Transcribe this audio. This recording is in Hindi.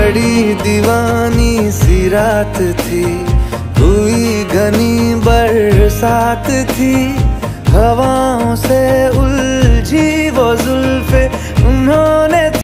बड़ी दीवानी सी रात थी, हुई घनी बरसात थी, हवाओं से